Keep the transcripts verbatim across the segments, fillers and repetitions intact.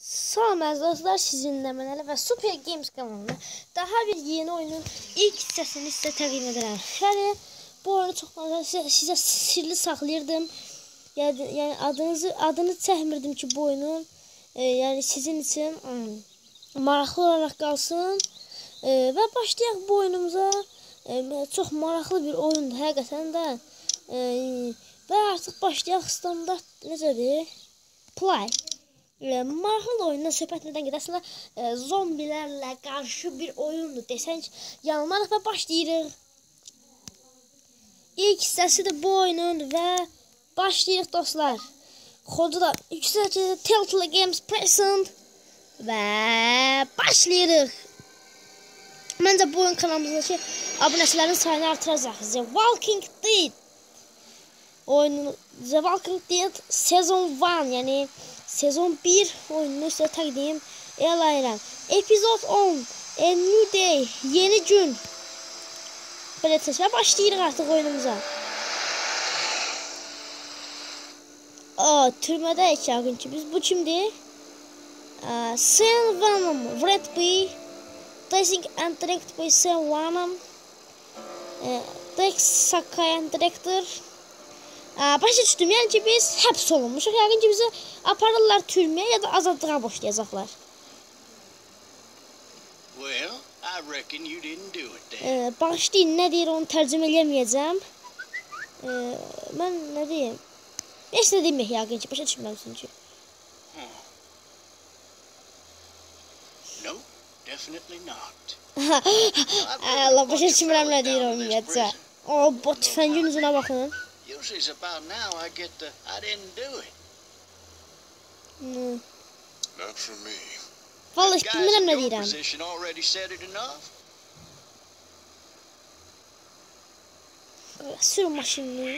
Salam əziz dostlar, sizinlə mən Əli və Super Games kanalında daha bir yeni oyunun ilk hissəsini sizə təqdim edirəm. Yəni bu oyunu çoxdan sizə, sizə sirli saxlayırdım. Yəni, yəni adınızı adını çəkmirdim ki bu oyunun e, yəni sizin üçün um, maraqlı olaraq qalsın. E, və başlayaq bu oyunumuza. E, çox maraqlı bir oyundur həqiqətən də. E, və artıq başlayaq standart necədir? Play. E, maraqlı oyundan söhbət nədən gedir? Əslində e, zombilərlə qarşı bir oyundur desək yanılmarıq və başlayırıq. İlk hissəsi də bu oyunun və başlayırıq dostlar. Kodu da yüksək Telltale Games Present və başlayırıq. Məncə bu oyun kanalımızdakı abunəçilərin sayını artıracaq. The Walking Dead oyunu, The Walking Dead sezon bir, yəni sezon bir oyununu sizə təqdim edirəm. Epizod on, A New Day, yeni gün. Belə seçmə başlayırıq artıq oyunumuza. Aa, türmədəyik yəqin ki biz. Bu kimdir? Uh, Sam Venom, Red Bee, Dazing and Directed by Sam Venom, uh, Dex Sakayan Director. Uh, başa düşdüm, yəni ki biz həbs olunmuşuq. Yəqin ki bizi aparırlar türməyə ya da azadlığa boşlayacaqlar. Well, I reckon you didn't do it then. Uh, Bağışlayın, nə deyir onu tərcümə eləməyəcəm. Uh, mən nə deyim? Heç nə demək yəqin ki, başa düşməmsin ki. Hmm. No, definitely not. Allah, başa düşmürəm nə deyir onu ümumiyyətcə. O, bu tüfəngin üzünə baxın. Usually it's about now I get the I didn't do it. Hmm. Not for me. Vallahi bilmirəm nə deyirəm. Position already said it enough. Sür maşınını.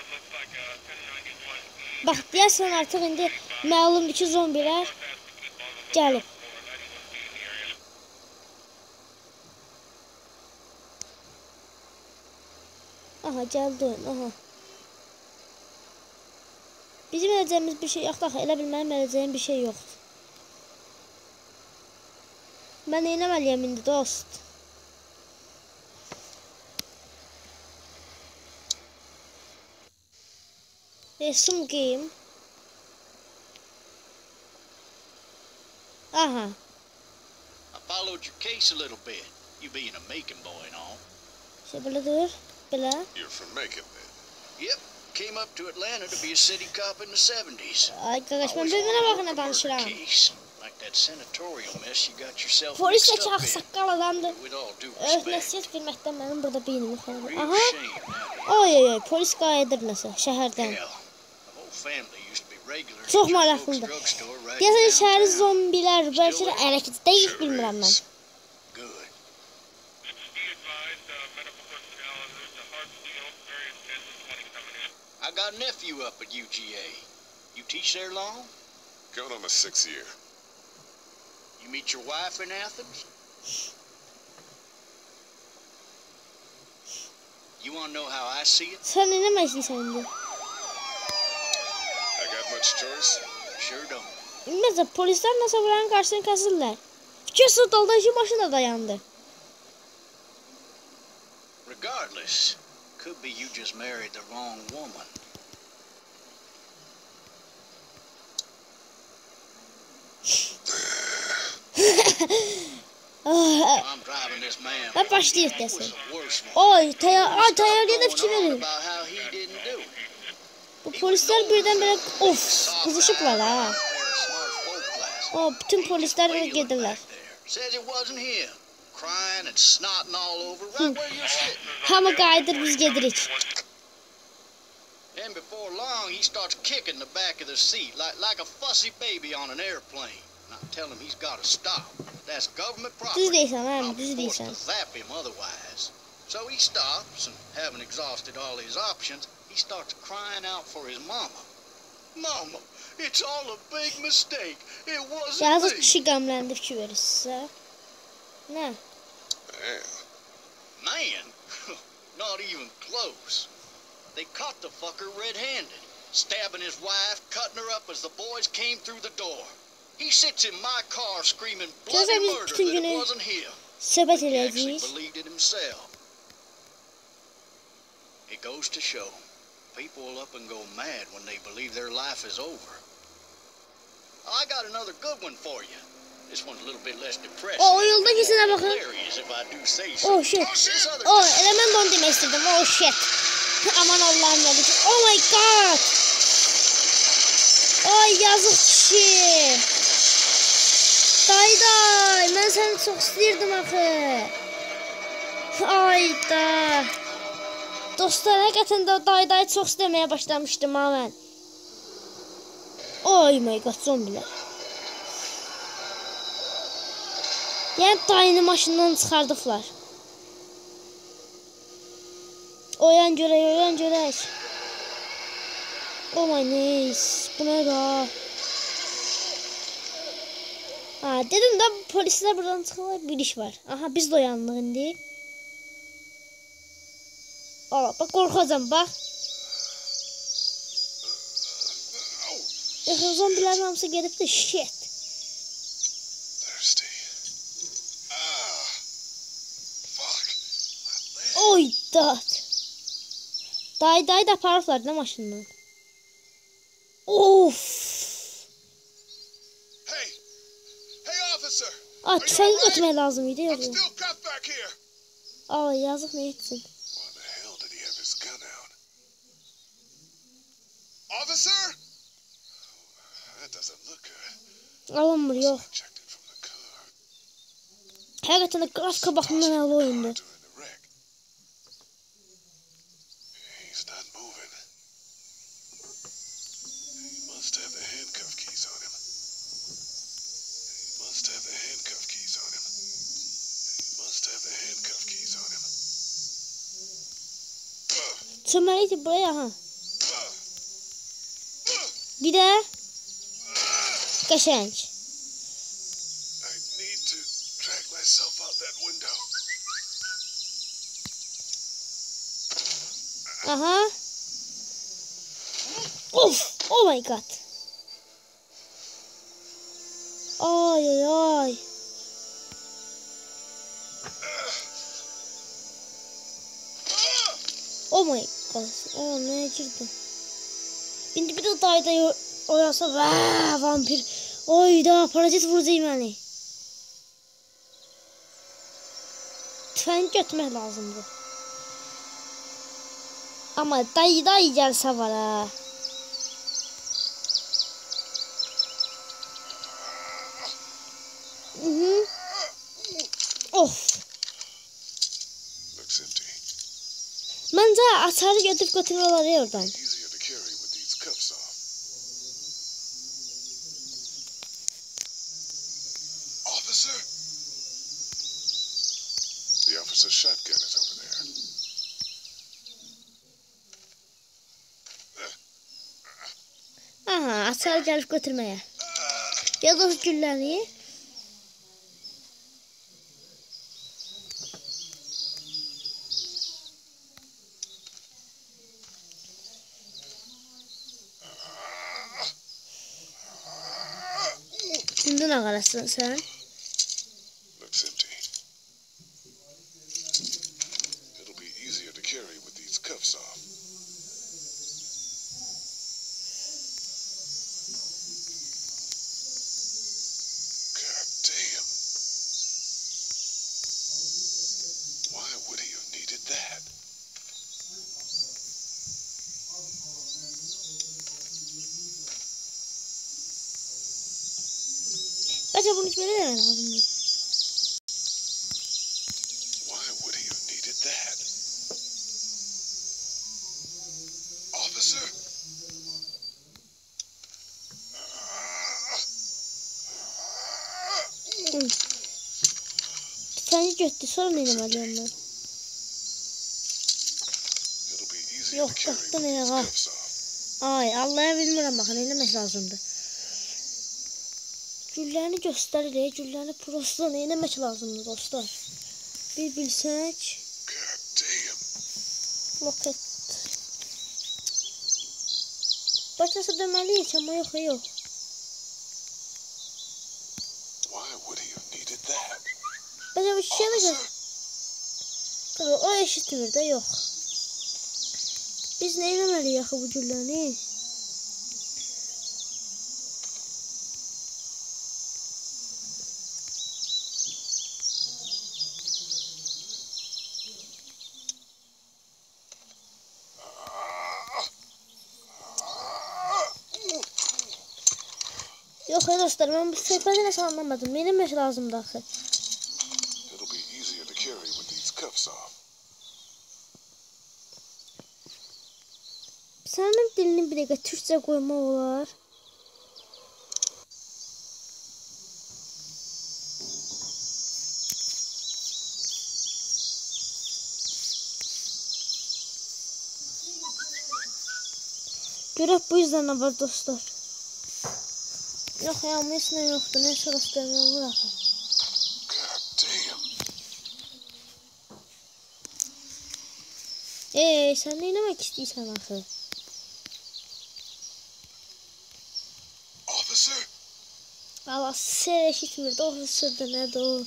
Bax, deyəsən artıq indi məlumdur ki zombilər gəlib. Aha, gəldi, aha. Bizim edəcəyimiz bir şey yoxdur, elə bil mənim edəcəyim bir şey yoxdur. Mən neynəməliyəm indi dost? Resim game. Aha. I followed your case a little bit. You being a Macon boy and all. Şey belə dur, belə. You're from Macon then? Yep. Came up to Atlanta to be a city cop in the seventies. Ay qardaş, mən bilmirəm baxın nə danışıram. Like that senatorial mess you got yourself Polis mixed də up in. ağsaqqal adamdır. With all due Öh, respect. nəsiyyət verməkdən mənim burada beynim yoxdur. Real Aha. shame now. Oy oy oy, polis qayıdır nəsə şəhərdən. Hell, the whole family used to be regular. Çox maraqlıdır. Deyəsən şəhəri zombilər bəlkə də hərəkət deyil, bilmirəm mən. Good. I got a nephew up at U G A. You teach there long? Going on my sixth year. You meet your wife in Athens? You want to know how I see it? Sən nə demək istəyirsən indi? I got much choice? Sure don't. Bilməzsə, polislər nəsə buranın qarşısını kəsirlər. Fikir sırtılda iki maşın da dayandı. Regardless, could be you just married the wrong woman. I'm driving this man. Və başlayıq desin. Was the worst one. Oy, təyyarəyə də fikir verin. About how he didn't do it. Bu polislər birdən belə of, qızışıblar ha. O, bütün polislər elə gedirlər. Says it wasn't him. Crying and snotting all over right where you're sitting. Hamı qayıdır, biz gedirik. Then before long he starts kicking the back of the seat like like a fussy baby on an airplane. And I tell him he's got to stop. That's government property. Düz deyirsən, hə, I'll düz be forced deyirsən. to zap him otherwise. So he stops and having exhausted all his options, he starts crying out for his mama. Mama, it's all a big mistake. It wasn't Yazıq me. kişi qəmləndi fikir verir sizə. Nə? Damn. Man, not even close. They caught the fucker red-handed, stabbing his wife, cutting her up as the boys came through the door. He sits in my car screaming Just bloody like murder bütün that it günü wasn't him. söhbət He actually edəcəyik. believed it himself. It goes to show, people will up and go mad when they believe their life is over. I got another good one for you. This one's a little bit less depressing. O, o yolda and gitsene more bakın. hilarious if I do say so. Oh shit. This other Oh, elə mən də onu demək istedim. Oh shit. Aman Allah'ım ya. Oh my god. Ay yazık kişi. Day day. Mən səni çox istəyirdim axı. Ayda. Dostlar, həqiqətən də day day çox istəməyə başlamışdım ha mən. Oh my god, zombilər. Yəni dayını maşından çıxardıqlar. Oyan görək, oyan görək. Oh my nice. Bu nə da? Ha, dedim də polislər buradan çıxırlar, bir iş var. Aha, biz də oyanlıq indi. Aa, bak qorxacam, bax. Yaxı, zombilərin hamısı gedibdir, shit. Thirsty. Ah. Fuck. Oy, dat. Day day da aparıblar nə maşından. Of. Hey. Hey, officer. Aa, tüfəng götürmək lazım idi. I'm still cuffed back here. Aa, yazıq nə etsin. Why the hell did he have his gun out? Officer? That doesn't look good. Alınmır, yox. Ejected from the car. Həqiqətən də qrafika baxımından əla oyundur. During the wreck. He's not moving. He must have the handcuff keys on him. He must have the handcuff keys on him. He must have the handcuff keys on him. Çöməliydi buraya, ha. Bir də qəşəng. I need to drag myself out that window. Aha. Of, oh my god. Ay ay ay. Oh my god. Oh, neye girdim? İndi bir de dayda oyansa, vaa, vampir. Oy da, parazit vuracaq məni. Tüfəng götürmək lazımdır. Ama dayı dayı gəlsə var ha. Mhm. Of. Looks empty. Məncə açarı götürüb götürmək olar ya oradan. Easier to carry with these cuffs off. Officer? The officer's shotgun is over there. Aha, açarı gəlib götürməyə. Ya da o gülləri. İndi nə qarasın sən? Looks empty. It'll be easier to carry with these cuffs off. God damn. Why would he have needed that? Bəlkə bunu hiç belə demək lazımdır. Why would he have needed that? Officer? Tüfəngi götür, sonra nə eləməliyəm mən? It'll be easier Yok, to carry kalktı with ne these ya? cuffs off. Ay, Allah'a bilmirəm baxın, eləmək lazımdır. Güllərini göstərir, güllərini prosta nə eləmək lazımdır dostlar. Bir bilsək. God damn. Loket. Başlasa deməliyik, amma yox, yox. that? Bence bu şişeye de gör. Officer? Tabii o eşitmir de yok. Biz ne eləməliyik axı bu gülləri? Yox, dostlar, mən bu söhbəti nəsə anlamadım. Mənim məş lazımdır axı. It'll be easier to carry with these cuffs off. Sənin dilini bir dəqiqə türkcə qoymaq olar. Görək bu yüzden nə var, dostlar. Yox, ya, bu heç nə yoxdur. Nə sorası demək olur axı. God damn. Ey, sən nə eləmək istəyirsən axı? Officer? Allah, sər eşitmirdi. O hısırdı, nədir o?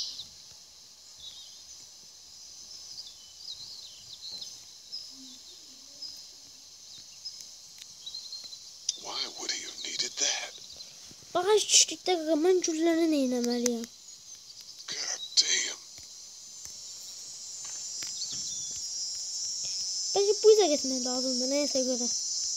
Why would he have needed that? Bagaj düşdükdə qaqa, mən gülləri nə eləməliyəm? God damn. Bəlkə bu yüzə getmək lazımdır, nəyəsə görə.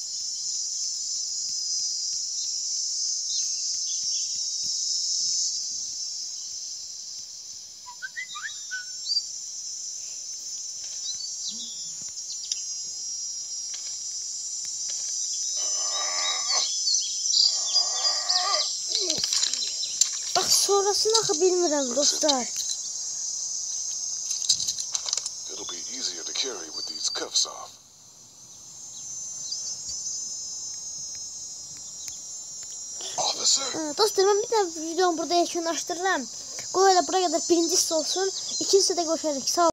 Bax, sonrasını axı bilmirəm, dostlar. It'll be easier to carry with these cuffs off. Officer? Dostlar, mən bir də videomu burada yekunlaşdırıram. Qoy elə bura qədər birinci hissə olsun. İkinci hissədə görüşərik. Sağ olun.